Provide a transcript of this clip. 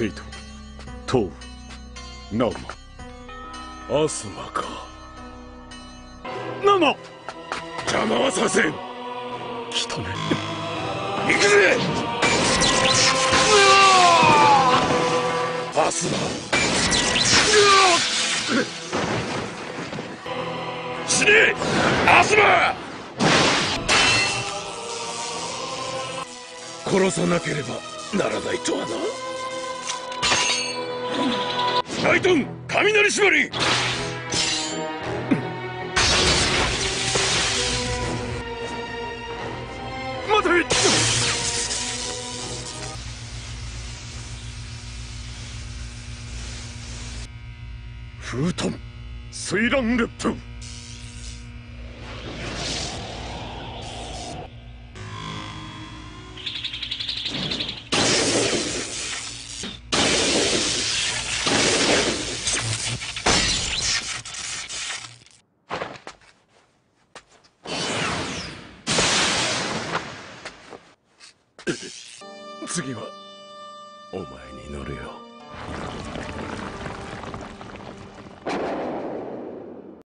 生徒東ナオアスマか。ナモ邪魔はさせん。来たね。行くぜ。アスマ死ねアスマ。殺さなければならないとはな。ライトン雷縛り。待て。フートン水乱烈風。次はお前に乗るよ。